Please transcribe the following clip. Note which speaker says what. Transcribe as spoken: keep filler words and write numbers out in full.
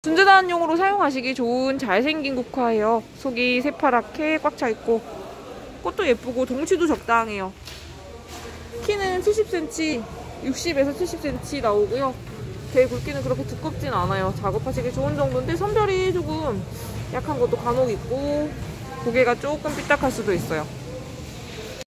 Speaker 1: 순재단용으로 사용하시기 좋은 잘생긴 국화예요. 속이 새파랗게 꽉 차있고 꽃도 예쁘고 덩치도 적당해요. 키는 칠십 센티미터, 육십에서 칠십 센티미터 나오고요. 배 굵기는 그렇게 두껍진 않아요. 작업하시기 좋은 정도인데 선별이 조금 약한 것도 간혹 있고 고개가 조금 삐딱할 수도 있어요.